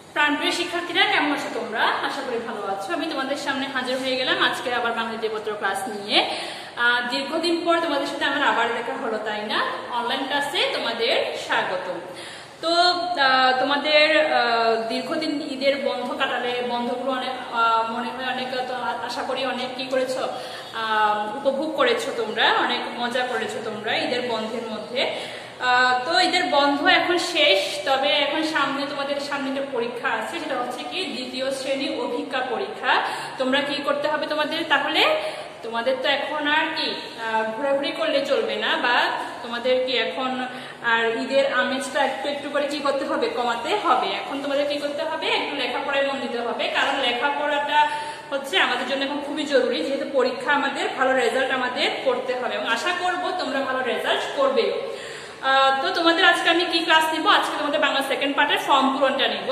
প্রাণপ্রিয় শিক্ষার্থীরা, কেমন আছো তোমরা? আশা করি ভালো আছো। আমি তোমাদের সামনে হাজির হয়ে গেলাম আজকে আবার বাংলা দ্বিপত্র ক্লাস নিয়ে। দীর্ঘদিন পর তোমাদের সাথে আমার আবার দেখা হলো, তাই না? অনলাইন ক্লাসে তোমাদের স্বাগত। তো তোমাদের দীর্ঘদিন ঈদের বন্ধ কাটালে, বন্ধগুলো অনেক মনে হয় অনেক, আশা করি অনেক কি করেছো, উপভোগ করেছো তোমরা, অনেক মজা করেছো তোমরা ঈদের বন্ধের মধ্যে। তো ঈদের বন্ধ এখন শেষ, তবে এখন তোমাদের সামনে একটা পরীক্ষা আছে, সেটা হচ্ছে কি দ্বিতীয় শ্রেণী অভিজ্ঞতা পরীক্ষা। তোমরা কি করতে হবে তোমাদের? তাহলে তোমাদের তো এখন আর কি ঘোরাঘুরি করলে চলবে না, বা তোমাদের কি এখন আর ঈদের আমেজটা একটু একটু করে কি করতে হবে, কমাতে হবে। এখন তোমাদের কি করতে হবে, একটু লেখাপড়ায় মন দিতে হবে, কারণ লেখাপড়াটা হচ্ছে আমাদের জন্য এখন খুবই জরুরি, যেহেতু পরীক্ষা আমাদের ভালো রেজাল্ট আমাদের করতে হবে, এবং আশা করব তোমরা ভালো রেজাল্ট করবে। তো তোমাদের আজকে আমি কি ক্লাস নিব? আজকে তোমাদের বাংলা সেকেন্ড পার্টের ফর্ম পূরণটা নিব,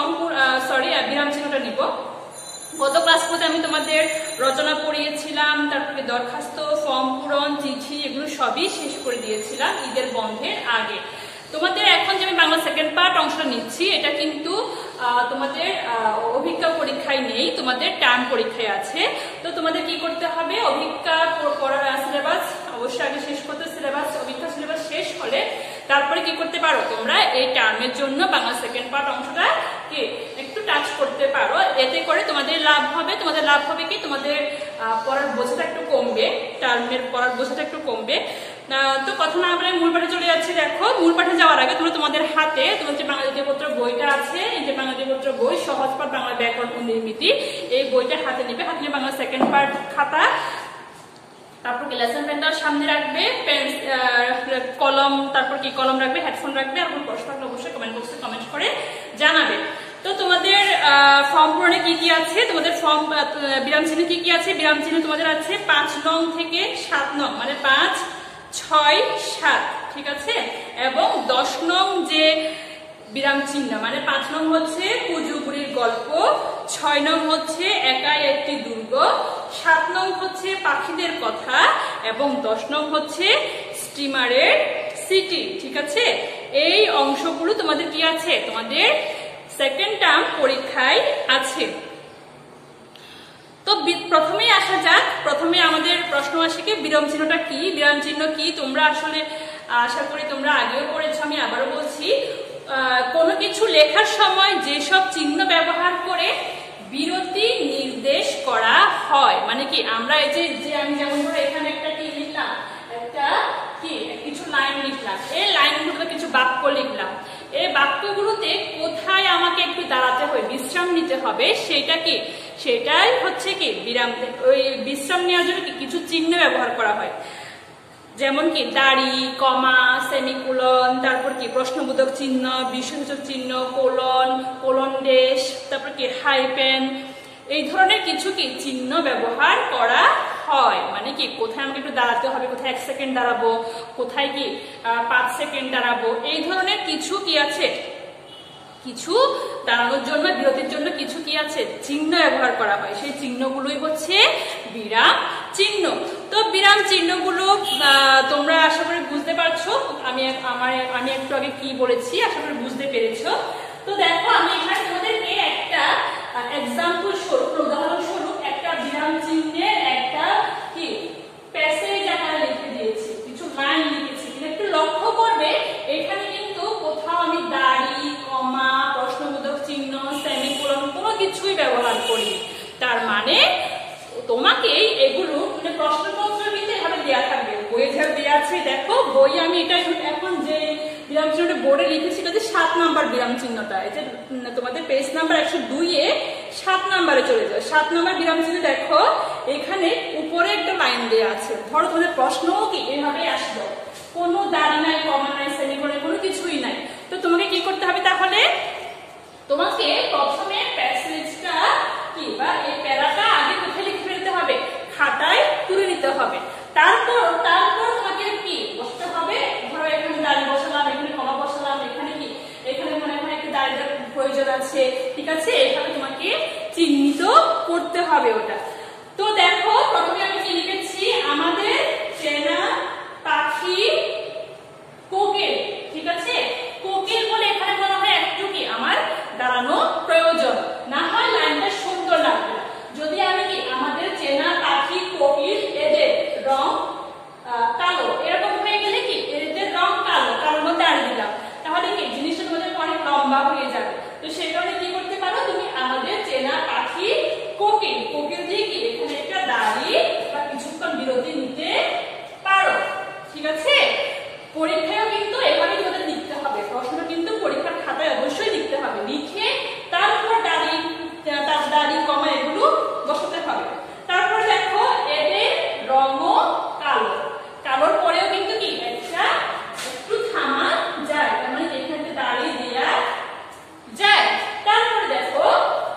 বিরাম চিহ্নটা নিব। গত ক্লাসগুলোতে আমি তোমাদের রচনা পড়িয়েছিলাম, তারপরে দরখাস্ত, ফর্ম পূরণ, চিঠি, এগুলো সবই শেষ করে দিয়েছিলাম ঈদের বন্ধের আগে। তোমাদের এখন যে আমি বাংলা সেকেন্ড পার্ট অংশটা নিচ্ছি, এটা কিন্তু তোমাদের অভিজ্ঞতা পরীক্ষায় নেই, তোমাদের টার্ম পরীক্ষায় আছে। তো তোমাদের কি করতে হবে, অভিজ্ঞতা পড়ার সিলেবাস অবশ্যই আগে শেষ করতে, অভিজ্ঞতা সিলেবাস শেষ হলে তারপরে কি করতে পারো, তোমরা এই টার্মের জন্য বাংলা সেকেন্ড পার্ট অংশটা কি একটু টাচ করতে পারো। এতে করে তোমাদের লাভ হবে। তোমাদের লাভ হবে কি, তোমাদের পড়ার বোঝাটা একটু কমবে, টার্মের পড়ার বোঝাটা একটু কমবে। তো কথা না বলে মূল পাঠে চলে যাচ্ছি। দেখো, মূল পাঠে যাওয়ার আগে তোমরা তোমাদের হাতে তোমাদের যে বাংলা দ্বিতীয় পত্র বইটা আছে, এই যে বাংলা দ্বিতীয় পত্র বই সহজ পাঠ বাংলা ব্যাকরণ ও নির্মিতি, এই বইটা হাতে নিবে। হাতে নিয়ে বাংলা সেকেন্ড পার্ট খাতা, তারপর কি লেসন পেনটা সামনে রাখবে, পেন, কলম, তারপর কি কলম রাখবে, হেডফোন রাখবে। আর প্রশ্ন থাকলে অবশ্যই কমেন্ট বক্সে কমেন্ট করে জানাবে। তো তোমাদের ফর্ম পূরণে কি কি আছে, তোমাদের ফর্ম বিরাম চিহ্ন কি কি আছে? বিরাম চিহ্ন তোমাদের আছে 5 নং থেকে 7 নং, মানে 5, 6, 7, ঠিক আছে। এবং 10 নং যে বিরাম চিহ্ন, মানে 5 নং হচ্ছে কুজুবুড়ির গল্প, 6 নং হচ্ছে একাই একটি দুর্গ, 7 নং হচ্ছে পাখিদের কথা, এবং 10 নং হচ্ছে স্টিমারের সিটি, ঠিক আছে। এই অংশগুলো তোমাদের কি আছে, তোমাদের সেকেন্ড টার্ম পরীক্ষায় আছে। তো প্রথমেই আসা যাক, প্রথমে আমাদের প্রশ্ন আসে কি বিরাম চিহ্নটা কি। বিরাম চিহ্ন কি তোমরা আসলে আশা করি তোমরা আগেও পড়েছো, আমি আবারও বলছি। কোনো কিছু লেখার সময় যেসব চিহ্ন ব্যবহার করে বিরতি নির্দেশ করা হয়, মানে কি আমরা এই যে আমি যেমন ধরো এখানে একটা কি লিখলাম, একটা কি কিছু লাইন লিখলাম, এই লাইনগুলোতে কিছু বাক্য লিখলাম, এই বাক্যগুলোতে কোথায় আমাকে একটু দাঁড়াতে হয়, বিশ্রাম নিতে হবে, সেটা কি, সেটাই হচ্ছে কি বিরাম। ওই বিশ্রাম নেওয়ার জন্য কি কিছু চিহ্ন ব্যবহার করা হয়, যেমন কি দাড়ি, কমা, সেমিকোলন, তারপর কি প্রশ্নবোধক চিহ্ন, বিশেষক চিহ্ন, কোলন, কোলন ড্যাশ, তারপর কি হাইপেন, এই ধরনের কিছু কি চিহ্ন ব্যবহার করা হয়। মানে কি কোথায় আমাকে একটু দাঁড়াতে হবে, কোথায় 1 সেকেন্ড দাঁড়াবো, কোথায় কি 5 সেকেন্ড দাঁড়াবো, এই ধরনের কিছু কি আছে, কিছু দাঁড়ানোর জন্য, বিরতির জন্য কিছু কি আছে, চিহ্ন ব্যবহার করা হয়। সেই চিহ্নগুলোই হচ্ছে বিরাম চিহ্ন। তো বিরাম চিহ্নগুলো তোমরা আশা করি বুঝতে পারছো, আমি একটু আগে কি বলেছি আশা করি বুঝতে পেরেছো। তো দেখো, আমি এখানে তোমাদেরকে একটা এক্সাম্পল স্বরূপ, উদাহরণ স্বরূপ একটা বিরাম চিহ্নের একটা কি প্যাসেজ আকারে লিখে দিয়েছি, কিছু লাইন লিখেছি। একটু লক্ষ্য করবে, এখানে কিন্তু কোথাও আমি দাড়ি, কমা, প্রশ্নবোধক চিহ্ন, সেমিকোলন কোনো কিছুই ব্যবহার করি। তার মানে তোমাকে এগুলো মানে প্রশ্নপত্র কিন্তু এভাবে দেওয়া থাকবে, বইয়ে যা দেওয়া আছে। দেখো, বই আমি এটা এখন যে বিরাম চিহ্নটা বোর্ডে লিখেছি, এটা 7 নাম্বার বিরাম চিহ্নটা, এই যে তোমাদের পেজ নাম্বার 102-এ 7 নাম্বারে চলে যাও। 7 নাম্বার বিরাম চিহ্ন দেখো, এখানে উপরে একটা লাইন দেওয়া আছে। ধরো তোমাদের প্রশ্নও কি এভাবে আসলো, কোনো দাড়ি নাই, কমা নাই, সেমিকোলন কোনো কিছুই নাই। তো তোমাকে কি করতে হবে, তাহলে তোমাকে প্রথমে প্যাসেজটা কি বা এই প্যারাটা আগে কোথায় লিখে ফেলতে হবে, খাতায় তুলে নিতে হবে। তারপর তোমাকে কি বসতে হবে, ধরো এখানে দাড়ি বসালাম, এখানে কমা বসালাম, এখানে কি এখানে মনে হয় একটু দাড়ির প্রয়োজন আছে, ঠিক আছে, এইভাবে তোমাকে চিহ্নিত করতে হবে ওটা। তো দেখো, প্রথমে আমি কি লিখেছি, আমাদের চেনা পাখি কোকিল, ঠিক আছে। কোকিল বলে এখানে মনে হয় একটু কি আমার দাঁড়ানো প্রয়োজন। লম্বা হয়ে যাবে। তো সেই কারণে কি করতে পারো, তুমি আমাদের চেনা পাখি কোকিল, কোকিল দিয়ে কি এখানে একটা দাঁড়িয়ে বা কিছুক্ষণ বিরতি নিতে পারো। ঠিক আছে, পরীক্ষায়ও কিন্তু এভাবে তোমাদের লিখতে হবে, প্রশ্ন কিন্তু পরীক্ষার খাতায় অবশ্যই লিখতে হবে, লিখে তারপর দাড়ি কমা এগুলো বসাতে হবে। তারপর দেখো এদের রঙও কালো, কালোর পরেও কিন্তু কি একটা একটু থামা যায়, তার মানে এখানে দাড়ি দেয়া যায়। তারপরে দেখো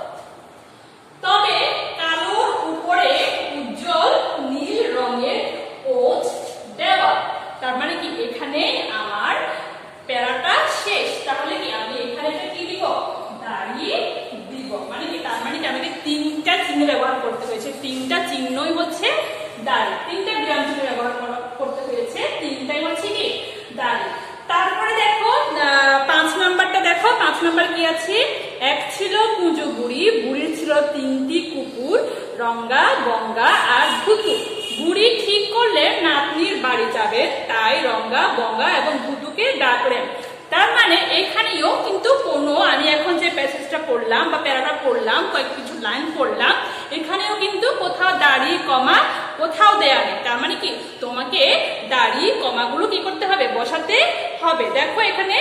তবে কালোর উপরে উজ্জ্বল নীল রঙের কোচ দেওয়া, তার মানে কি এখানে আমার প্যারাটা শেষ। তাহলে কি আমি এখানে কি দিব, দাঁড়িয়ে দিব, মানে কি তার মানে কি আমাকে তিনটা চিহ্ন ব্যবহার করতে হয়েছে, তিনটা চিহ্নই হচ্ছে দাঁড়ি, তিনটা বিরাম চিহ্ন ব্যবহার করতে হয়েছে, তিনটাই হচ্ছে কি দাঁড়ি। তারপরে দেখো 5 নাম্বারটা দেখো, 5 নাম্বার কি আছে, এক ছিল কুঁজো বুড়ি, বুড়ির ছিল 3টি কুকুর, রঙ্গা বঙ্গা আর ভুতু। বুড়ি ঠিক করলে নাতনির বাড়ি যাবে, তাই রঙ্গা বঙ্গা এবং ভুতুকে ডাকলেন। তার মানে এখানেও কিন্তু কোনো, আমি এখন যে প্যাসেজটা পড়লাম বা প্যারাটা পড়লাম, কিছু লাইন পড়লাম, এখানেও কিন্তু কোথাও দাড়ি কমা কোথাও দেয়া নেই। তার মানে কি তোমাকে দাড়ি কমাগুলো কি করতে হবে, বসাতে হবে। দেখো এখানে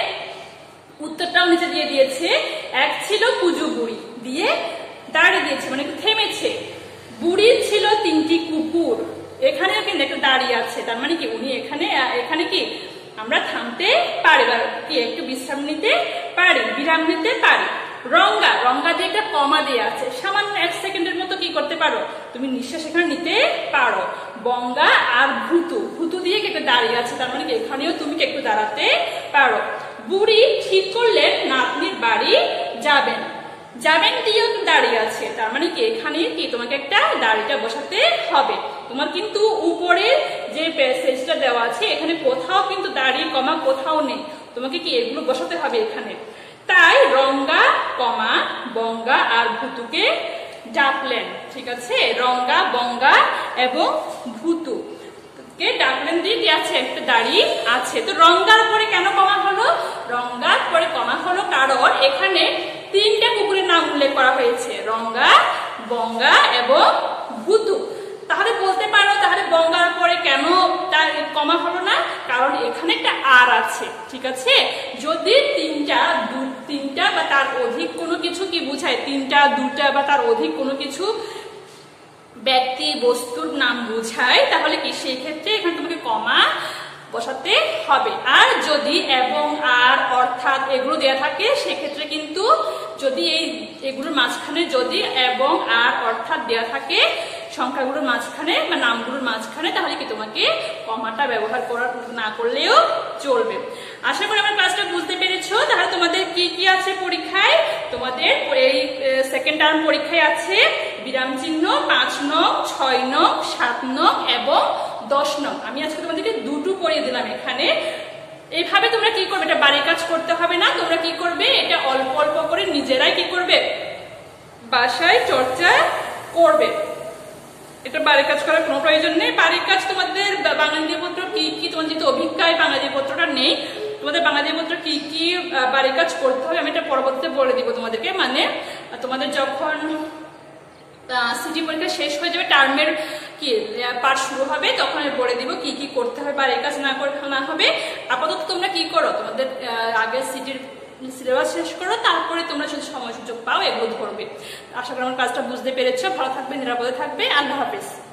উত্তরটাও নিচে দিয়ে দিয়েছে, এক ছিল কুঁজো বুড়ি দিয়ে দাঁড়িয়ে দিয়েছে, মানে থেমেছে। বুড়ির ছিল 3টি কুকুর, এখানেও কিন্তু একটা দাঁড়িয়ে আছে, তার মানে কি উনি এখানে কি আমরা থামতে পারি বা কি একটু বিশ্রাম নিতে পারি, বিরাম নিতে পারি। রঙ্গা, রঙ্গা দিয়ে একটা কমা দিয়ে আছে, সামান্য 1 সেকেন্ডের মতো কি করতে পারো, তুমি নিঃশ্বাস এখানে নিতে পারো। বঙ্গা আর ভুতু, ভুতু দিয়ে একটা দাঁড়িয়ে আছে, তার মানে কি এখানেও তুমি একটু দাঁড়াতে পারো। বুড়ি ঠিক করলে নাতনির বাড়ি যাবেন, যাবেন দিয়েও দাঁড়িয়ে আছে, তার মানে কি এখানে কি তোমাকে একটা দাড়িটা বসাতে হবে। তোমার কিন্তু উপরে যে প্যাসেজটা দেওয়া আছে এখানে কোথাও কিন্তু দাড়ি কমা কোথাও নেই, তোমাকে কি এগুলো বসাতে হবে এখানে। তাই রঙ্গা কমা বঙ্গা আর ভুতুকে ডাকলেন। ঠিক আছে, রঙ্গা বঙ্গা এবং ভুতু কে ডাকলেন দিয়ে আছে, একটা দাড়ি আছে। তো রঙ্গার পরে কেন কমা হলো, রঙ্গার পরে কমা হলো কারণ এখানে 3টা কুকুরের নাম উল্লেখ করা হয়েছে, রঙ্গা বঙ্গা এবং ভুতু। তাহলে বলতে পারো তাহলে বঙ্গার পরে কেন তার কমা হলো না, কারণ এখানে একটা আর আছে। ঠিক আছে, যদি তিনটা বা তার অধিক কোনো কিছু কি বুঝায়, 3টা 2টা বা তার অধিক কোনো কিছু ব্যক্তি বস্তুর নাম বুঝায়, তাহলে কি সেই ক্ষেত্রে এখানে তোমাকে কমা বসাতে হবে। আর যদি এবং আর অর্থাৎ এগুলো দেয়া থাকে সেক্ষেত্রে কিন্তু যদি এগুলোর মাঝখানে যদি এবং আর অর্থাৎ দেয়া থাকে সংখ্যাগুলোর মাঝখানে বা নামগুলোর মাঝখানে, তাহলে কি তোমাকে কমাটা ব্যবহার না করলেও চলবে। আশা করি আমার ক্লাসটা বুঝতে পেরেছো। তাহলে তোমাদের কি কি আছে পরীক্ষায়, তোমাদের এই সেকেন্ড টার্ম পরীক্ষায় আছে বিরাম চিহ্ন 5 নং, 6 নং, 7 নং এবং 10 নং। আমি আজকে তোমাদেরকে দুটো পড়িয়ে দিলাম এখানে। এইভাবে তোমরা কি করবে, এটা বাড়ির কাজ করতে হবে না, তোমরা কি করবে এটা অল্প অল্প করে নিজেরাই কি করবে বাসায় চর্চা করবে। এটা বাড়ির কাজ করার কোনো প্রয়োজন নেই। বাড়ির কাজ তোমাদের বাংলা পত্র কি কি, তোমার যেহেতু অভিজ্ঞায় বাংলা পত্রটা নেই, তোমাদের বাংলা পত্র কি কি বাড়ির কাজ করতে হবে আমি এটা পরবর্তীতে বলে দিব তোমাদেরকে। মানে তোমাদের যখন সিটি পরীক্ষা শেষ হয়ে যাবে, টার্মের কি পার্ট শুরু হবে, তখন আমি বলে দিব কি কি করতে হবে, বাড়ির কাজ না হবে। আপাতত তোমরা কি করো, তোমাদের আগে সিটির সিলেবাস শেষ করো, তারপরে তোমরা যদি সময় সুযোগ পাও এগুলো ধরবে। আশা করি আমার কাজটা বুঝতে পেরেছো। ভালো থাকবে, নিরাপদে থাকবে। আল্লাহ হাফেজ।